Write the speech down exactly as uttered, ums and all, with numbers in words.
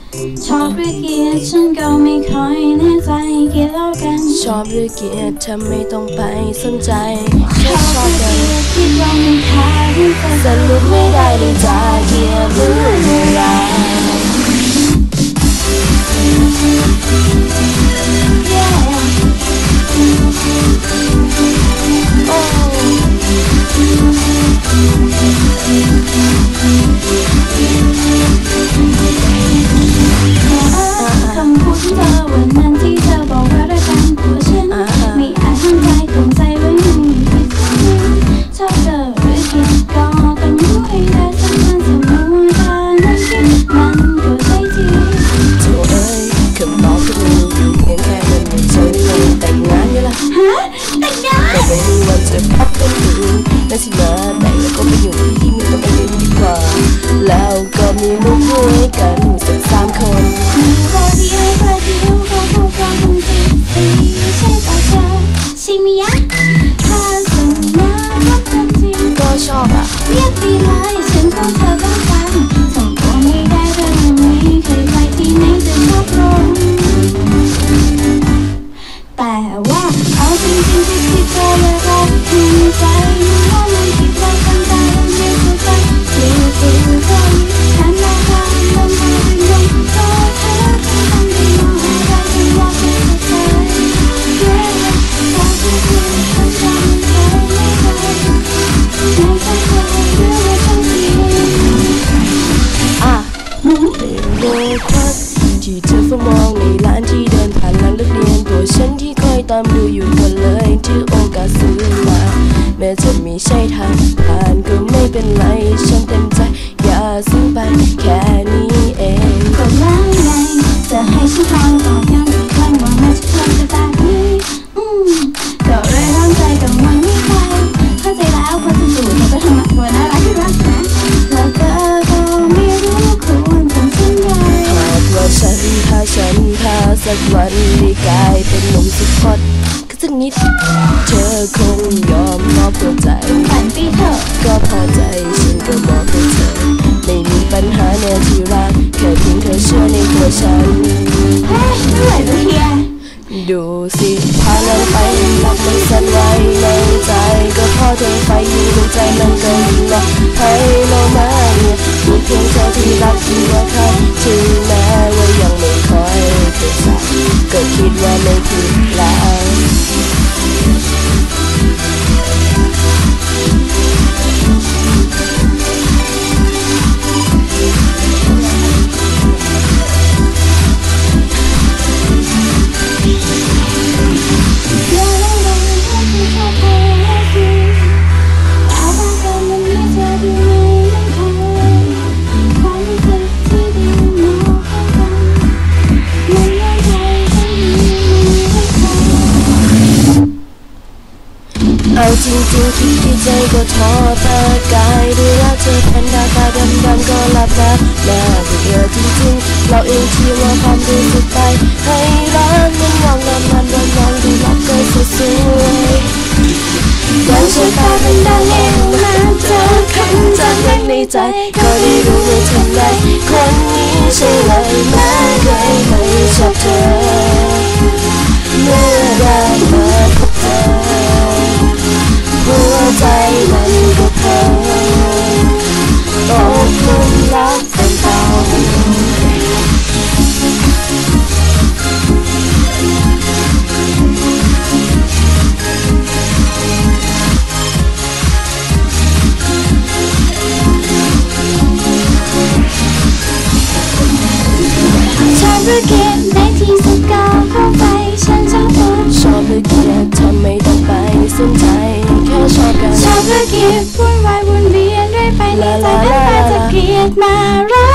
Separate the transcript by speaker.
Speaker 1: ชอบหรือเกลียดฉันก็ไม่ค่อยแน่ใจเกลียดแล้วกัน
Speaker 2: ชอบหรือเกลียดเธอไม่ต้องไปสนใจ
Speaker 1: ชอบหรือเกลียดคิดว่าไม่ค่า
Speaker 2: สรุปไม่ได้เลยจะเกลียดหรือไม่รัก
Speaker 1: คำพูดเธอวันนั้นที่เธอบอกว่ารักกันตัวฉันไม่อาจทำใจตรงใจไว้ไม่มีผิดชอบเธอหรือเกลียดก็ต้องรู้ให้ได้สักวันสมมติว่านั้นคิดมันก็ใช่ที
Speaker 2: โถ่เอ้ยคำบอกก็มีอยู่เพียงแค่นั้นไม่ใช่เลยแต่งงานยังล่ะ
Speaker 1: ฮะแต่งงาน
Speaker 2: ก็ไม่รู้ว่าจะพักกันอยู่นั่นสินะแต่แล้วก็ไปอยู่ที่มีตัวเองดีกว่าแล้วก็มีลูกด้วยกันสักสามคน
Speaker 1: มีพอดีให้พอดีเขาพูดกันคงจริงใช่ป่ะเธอใช่ไหมยะถ้าส่งมาว่าเป็นจริง
Speaker 2: ก็ชอบอ่ะ
Speaker 1: เรียกดีเลยฉันก็เธอต้องการส่งตัวไม่ได้เธอไม่เคยไปที่ไหนจะชอบลงแต่ว่าเอาจริงจริงที่คิดเธอเลยรักจริงใจมันว่ามันคิดว่ากันได้ไม่เข้าใจที่ตัวคนฉันมาทำมันมาดึงดังก็เธอที่ทำดีมองอะไรที่ว่าไม่เข้าใจเย้ถ้าที่คุณฉันจำเธอไม่ได้ไม่ต้องเธอเรื่องอะไรทั้งสิ้น
Speaker 2: อ่ะเป็นโลกทัศน์ที่เธอเฝ้ามองในร้านที่เดินผ่านหลังเลิกเรียนตัวฉันที่คอยตามดูอยู่ก็เลยถือโอกาสซื้อมาแม้จะไม่ใช่ทางผ่านก็ไม่เป็นไรฉันเต็มใจอย่าซื้อไปแค่นี้เอง
Speaker 1: ก็แล้วไงจะให้ฉันฟังต่อยังอีกครั้งว่ามันจะทำจะแบบนี้อืมก็เลยร้อนใจกับมันไม่ไปเข้าใจแล้วพอจะจู่เธอก็ทำมาตัวน่ารักที่รักนะแล้วเธอก็ไม่รู้ควรทำเช่นไร
Speaker 2: หากว่าฉันถ้าฉันถ้าสักวันได้กลายเป็นหนุ่มสุดฮอตก็สักนิดเธอคงยอมมอบหัวใจ
Speaker 1: ฝันปีเถอะ
Speaker 2: ก็พอใจฉันก็บอกให้เธอไม่มีปัญหาแน่ที่รักแค่เพียงเธอเชื่อในตัวฉัน
Speaker 1: เฮ้ยเมื่อไหร่จะเคลียร์
Speaker 2: ดูสิพาเราไปรักมันสั่นไหวในใจก็พอเธอไปอยู่ดวงใจมันก็ยิ่งรักให้เรามาเนี่ยมีเพียงเธอที่รักที่ว่าใครถึงแม้ว่ายังไม่ค่อยเคยสักก็คิดว่าไม่ผิดแล้วเอาจริงๆคิดที่ใจก็ท้อตากายด้วยรักเธอแผ่นดาตาดำๆก็หลับตาน่าเบื่อจริงๆเราเองที่ว่าความรู้สึกไปให้รักมันวางนานๆวันวางดูรักเกิดสวยๆยังใช้ตาเป็นดังเองมาเจอคำจำเล็กในใจก็ได้รู้ว่าทำไมคนนี้ใช่เลยแม้เคยไม่ชอบเธอเมื่อได้มาพบเธอหัวใจมันก็เพ้อตกหลุมรักเป็นเต่า
Speaker 1: ชอบหรือเกลียดในที่สุดก็เข้าไปฉันชอบตัว
Speaker 2: ชอบหรือเกลียดทำไม่ต้องไปสนใจแค่ชอบกัน
Speaker 1: ชอบหรือเกลียดวุ่นวายวนเวียนเรื่อยไปในใจตั้งแต่จะเกลียดมารัก